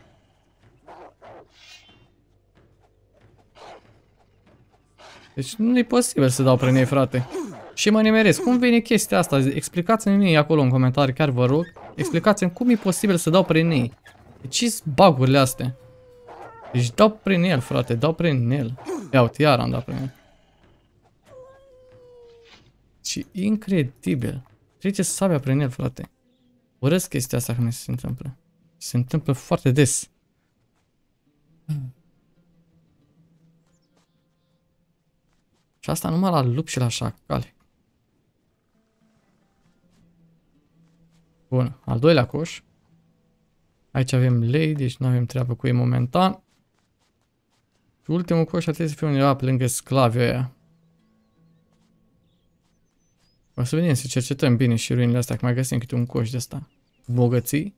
Deci nu e posibil să dau prin ei, frate. Și mă nimeresc. Cum vine chestia asta? Explicați-mi mie acolo în comentarii, chiar vă rog. Explicați-mi cum e posibil să dau prin ei. Ce-s bug-urile astea? Deci dau prin el, frate, dau prin el. Ia uite, iar am dat prin el. Și incredibil. Trece sabia prin el, frate. Urăsc chestia asta când se întâmplă. Se întâmplă foarte des. Și asta numai la lup și la șacale. Bun, al doilea coș. Aici avem lei, deci nu avem treabă cu ei momentan. Și ultimul coș ar trebui să fie undeva pe lângă sclavii ăia. O să venim să cercetăm bine și ruinile astea, că mai găsim câte un coș de ăsta. Bogății.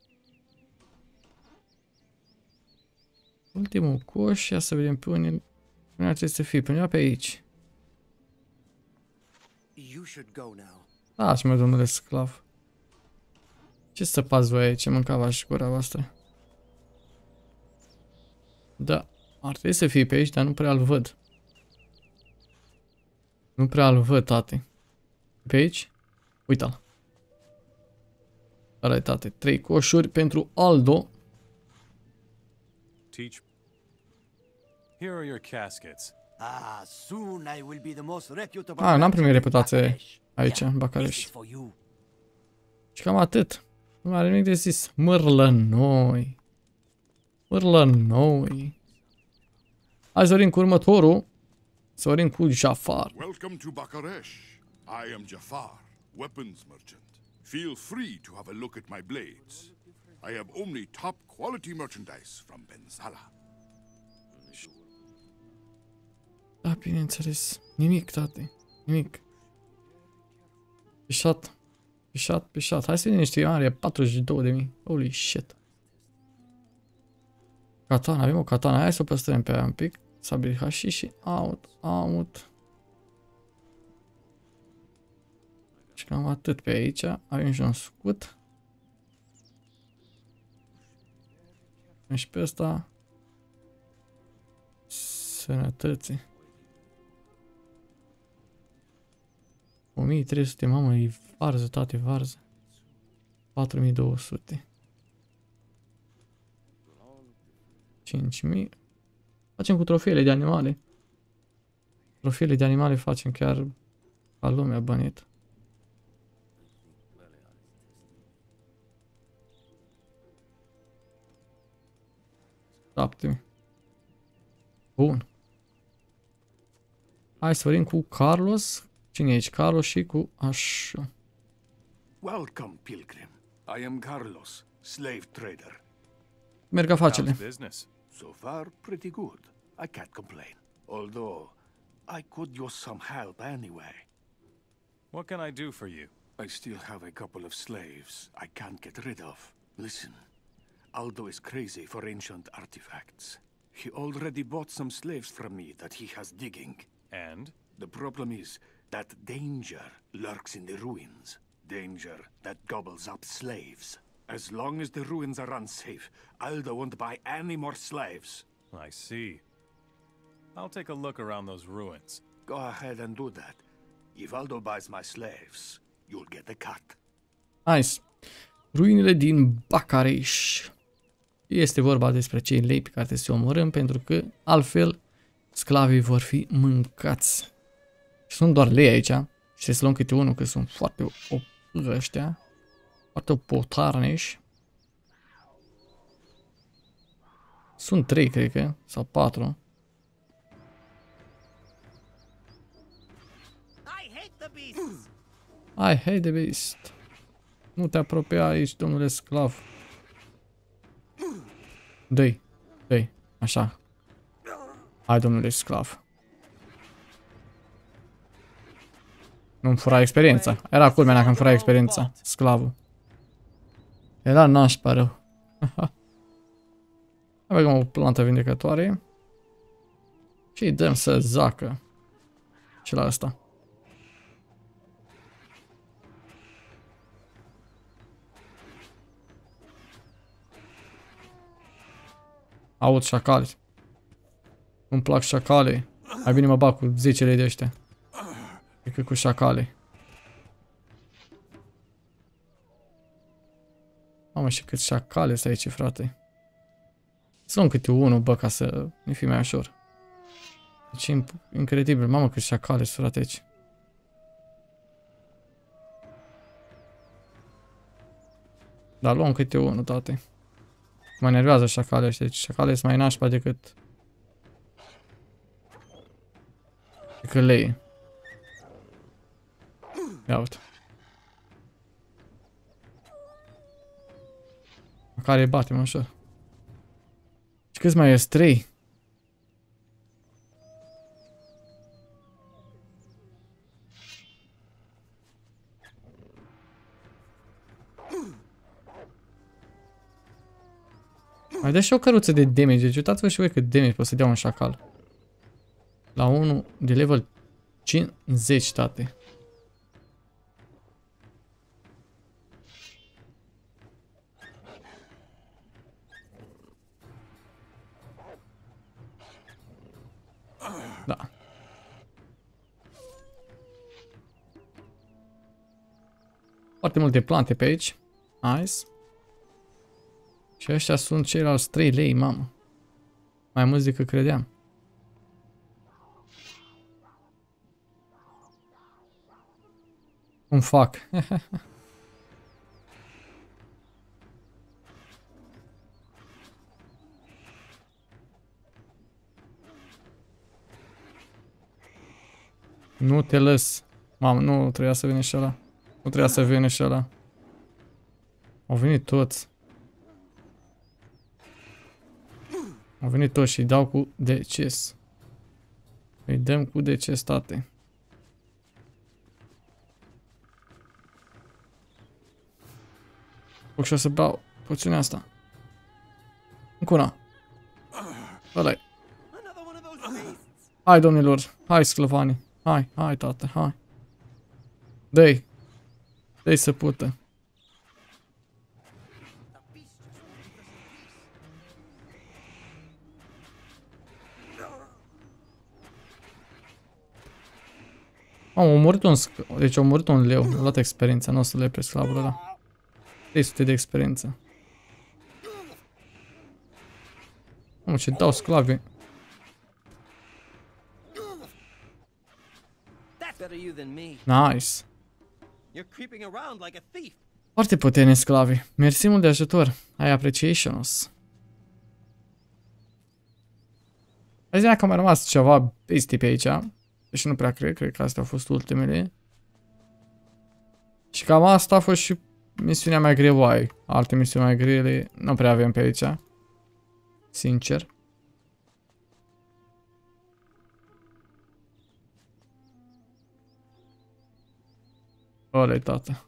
Ultimul coș, ia să vedem pe unde ar trebui să fie, pe undeva pe aici. Da, și mă, domnule sclav. Ce săpați voi aici? Ce mâncava și gura voastră? Da, ar trebui să fie pe aici, dar nu prea îl văd. Nu prea îl văd, tate. Pe aici? Uita-l. Ăla-i, tate. 3 coșuri pentru Aldo. Teach. Here are your caskets. Soon I will be the most reputable. N-am primit reputație aici, în Bacareș. Și cam atât. Nu are nimic de zis. Mârlănoi. Mârlănoi. Hai să cu următorul. Să cu Jafar. Welcome to Bacareș. I am Jafar, weapons merchant. Feel free to have a look at my blades. I have only top quality merchandise from Benzala. Da, bineînțeles. Nimic, tate. Nimic. Pișat. Pișat, pișat. Hai să vedem niște are 42.000. Holy shit. Katana, avem o katana. Hai să o păstrăm pe aia un pic. Sabri hashi și out. Și cam atât pe aici. Avem și un scut. Și pe ăsta. Sănătății. 1300, mamă, e varză, tate, varză. 4200. 5000. Facem cu trofeele de animale. Trofeele de animale facem chiar ca lumea bănet. Bun. Hai să vedem cu Carlos. Cine e aici? Carlos și cu Ashu. Welcome, pilgrim. I am Carlos, slave trader. Merg afacerile. How's business? So far, pretty good. I can't complain. Although, I could use some help anyway. What can I do for you? I still have a couple of slaves I can't get rid of. Listen, Aldo is crazy for ancient artifacts. He already bought some slaves from me that he has digging. And? The problem is that danger lurks in the ruins. Danger that gobbles up slaves. As long as the ruins are unsafe, Aldo won't buy any more slaves. I see. I'll take a look around those ruins. Go ahead and do that. If Aldo buys my slaves, you'll get a cut. Nice. Ruinele din Bacareș. Este vorba despre cei lei pe care trebuie să omorâm, pentru că altfel sclavii vor fi mâncați. Sunt doar lei aici. Și trebuie să luăm câte unul, că sunt foarte ăștia. Foarte potarneși. Sunt 3, cred că. Sau 4. I hate the beast. Nu te apropia aici, domnule sclav. Dă-i. Dă-i. Așa. Hai, domnule sclav. Nu-mi fura experiența. Era culmea dacă îmi fura experiența. Sclavul. Era nașpa rău. Avem o plantă vindecătoare. Și îi dăm să zacă. Și la ăsta. Aud șacali. Îmi plac șacale. Mai bine mă bag cu 10 lei de ăștia decât cu șacale. Mamă, și cât șacale sunt aici, frate. Să luăm câte unul, bă, ca să ne fie mai ușor. Deci e incredibil. Mamă, cât șacale sunt, frate, aici. Dar luăm câte unul, tate. Mă enervează șacale ăștia. Deci șacale sunt mai nașpa decât lei. Ia uite. Măcar îi batem ușor. Și câți mai ies? 3. Mai dă și o căruță de damage. Deci uitați-vă și voi cât damage poate să dea un șacal. La 1 de level 50, tate. Da. Foarte multe plante pe aici. Nice. Și ăștia sunt ceilalți 3 lei, mamă. Mai mulți decât credeam. Cum fac? Nu te lăs. Mamă, nu trebuia să vină și ăla. Nu trebuia să vină și ăla. Au venit toți. Au venit toți și îi dau cu deces. Îi dăm cu deces, tate. Foc și o să beau poțiunea asta. Încă una. Ăla-i. Hai, domnilor. Hai, sclăvanii. Hai, hai, tată, hai. Dă-i. Dă-i să pută. Am omorât un deci am omorât un leu. A luat experiența. Nu o să le pe sclavul ăla. 300 de experiență. Mamă, ce dau sclavi. Nice. Foarte puternici sclavi. Mersi mult de ajutor. Ai appreciations. Hai zi că au mai rămas ceva bestii pe aici. Deci nu prea cred. Cred că astea au fost ultimele. Și cam asta a fost și misiunea mai greoaie. Alte misiuni mai grele nu prea avem pe aici. Sincer. Ole, tata.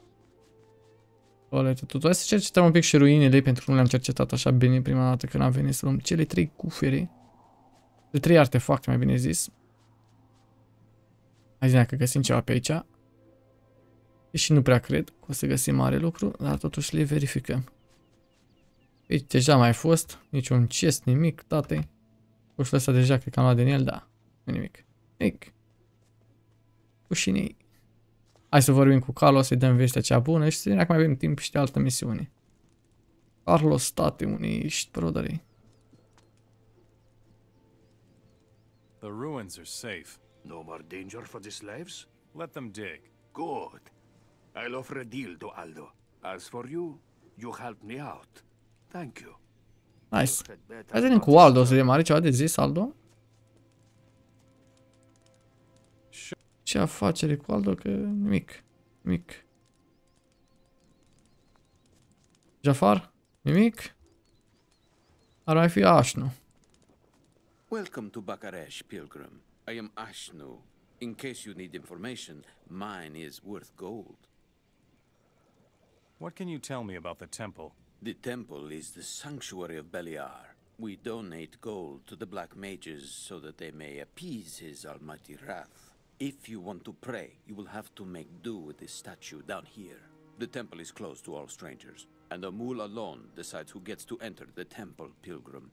Ole, tata. Hai să cercetăm un pic și ruinele, pentru că nu le-am cercetat așa bine prima dată când am venit să luăm cele 3 cufere. De 3 artefacte, mai bine zis. Hai zi că găsim ceva pe aici. Și nu prea cred că o să găsim mare lucru, dar totuși le verificăm. Aici deja mai fost, niciun chest, nimic, tate. Ușul ăsta deja cred că am luat din el, da. Nu nimic. Nimic. Ușinii. Hai să vorbim cu Carlos, să-i dăm vestea cea bună și să vedem dacă mai avem timp și de altă misiune. Carlos, tate, unde ești, brodării? The ruins are safe. No more danger for the slaves? Let them dig. Good. I'll offer a deal to Aldo. As for you, you helped me out. Thank you. Nice. Hai să vedem cu Aldo, să vedem, are ceva de zis, Aldo? Ce afacere cu Aldo? Că nimic. Nimic. Jafar? Nimic? Ar mai fi Ashnu. Welcome to Bakaresh, Pilgrim. I am Ashnu. In case you need information, mine is worth gold. What can you tell me about the temple? The temple is the sanctuary of Beliar. We donate gold to the Black Mages so that they may appease his almighty wrath. If you want to pray, you will have to make do with this statue down here. The temple is closed to all strangers, and Amul alone decides who gets to enter the temple, Pilgrim.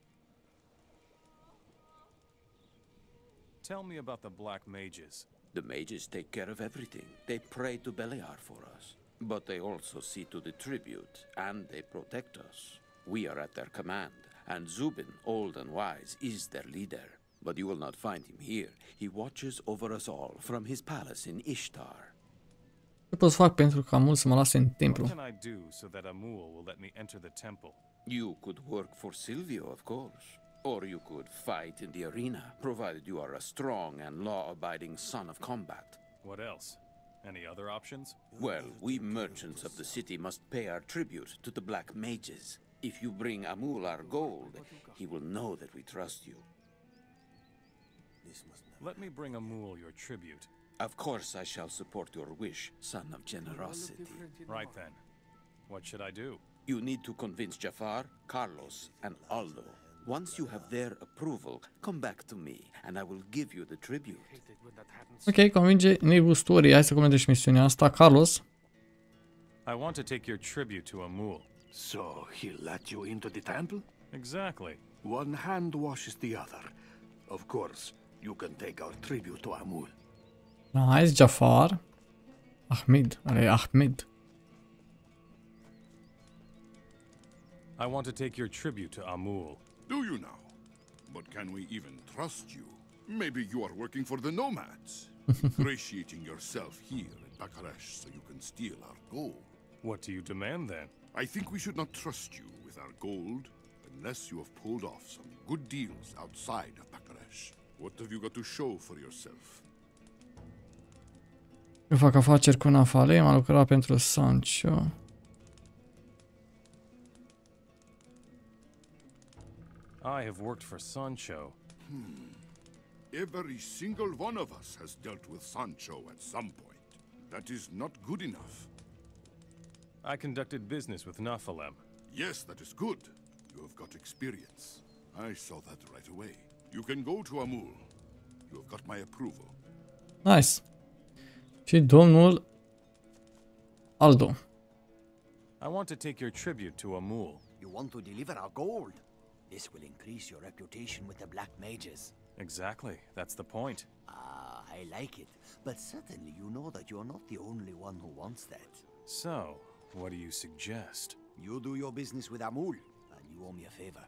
Tell me about the Black Mages. The mages take care of everything. They pray to Beliar for us. But they also see to the tribute, and they protect us. We are at their command, and Zubin, old and wise, is their leader. But you will not find him here. He watches over us all from his palace in Ishtar. Ce pot să fac pentru ca Amul să mă lase în templu? What can I do so that Amul will let me enter the temple? You could work for Silvio, of course. Or you could fight in the arena, provided you are a strong and law-abiding son of combat. What else? Any other options? Well, we merchants of the city must pay our tribute to the Black Mages. If you bring Amul our gold, he will know that we trust you. Let me bring Amul your tribute. Of course I shall support your wish, son of generosity. Right then. What should I do? You need to convince Jafar, Carlos, and Aldo. Once you have their approval, come back to me, and I will give you the tribute. Ok, convinge negustorii. Hai să comentăm și misiunea asta. Carlos. I want to take your tribute to Amul. So he'll let you into the temple? Exactly. One hand washes the other. Of course, you can take our tribute to Amul. Nice, Jafar. Ahmed. Are Ahmed. I want to take your tribute to Amul. Do you now? But can we even trust you? Maybe you are working for the nomads, ingratiating yourself here at Bakaresh so you can steal our gold. What do you demand then? I think we should not trust you with our gold unless you have pulled off some good deals outside of Bakaresh. What have you got to show for yourself? Eu fac afaceri cu Nafale, am lucrat pentru Sancho. I have worked for Sancho. Every single one of us has dealt with Sancho at some point. That is not good enough. I conducted business with Nephilim. Yes, that is good. You have got experience. I saw that right away. You can go to Amul. You have got my approval. Nice. Și domnul Aldo. I want to take your tribute to Amul. You want to deliver our gold? This will increase your reputation with the Black Mages. Exactly. That's the point. Ah, I like it. But certainly you know that you're not the only one who wants that. So, what do you suggest? You do your business with Amul, and you owe me a favor.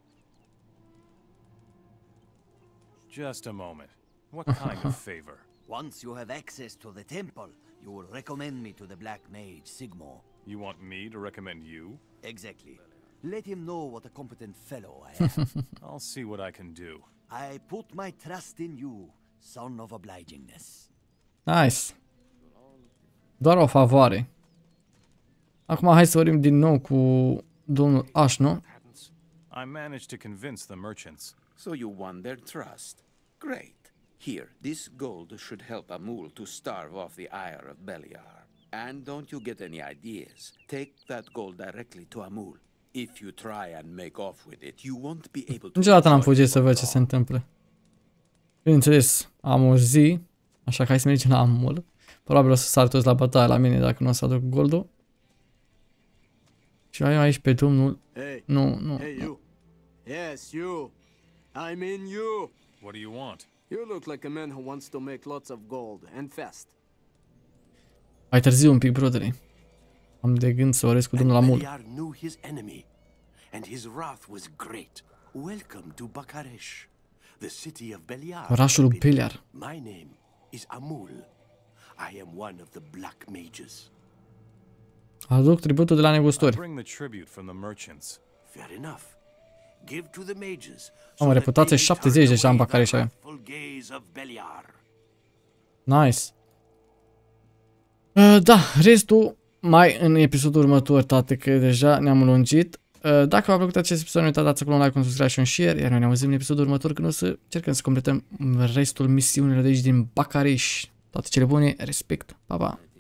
Just a moment. What kind of favor? Once you have access to the temple, you will recommend me to the Black Mage, Sigmar. You want me to recommend you? Exactly. Let him know what a competent fellow I am. I'll see what I can do. I put my trust in you, son of obligingness. Nice. Doar o favoare. Acum hai să vorbim din nou cu domnul Ashnu. I managed to convince the merchants. So you won their trust. Great. Here, this gold should help Amul to starve off the ire of Beliar. And don't you get any ideas. Take that gold directly to Amul. If you try and make off with it, you won't be able to... Niciodată n-am fugit să văd ce se întâmplă. Bineînțeles, am o zi, așa că hai să mergem la Amul. Probabil o să sar toți la bătaie la mine dacă nu o să aduc goldul. Și aici pe domnul... Hey. Nu. Hey, you. Yes, you. I mean you. What do you want? You look like a man who wants to make lots of gold, and fast. Mai târziu un pic, brodere. Am de gând să orez cu domnul Amul. Beliar knew his enemy, and his wrath was great. Welcome to Bakaresh, the city of Beliar. Orașul Beliar. My name is Amul. I am one of the Black Mages. Aduc tributul de la negustori. Bring the tribute from the merchants. Fair enough. Give to the mages. Am o reputație 70 deja în Bakaresh avem. Nice. Da, restul mai în episodul următor, tate, că deja ne-am lungit. Dacă v-a plăcut acest episod, nu uitați, dați acolo un like, un subscribe și un share, iar noi ne auzim în episodul următor când o să încercăm să completăm restul misiunilor de aici din Bakaresh. Toate cele bune, respect, pa, pa!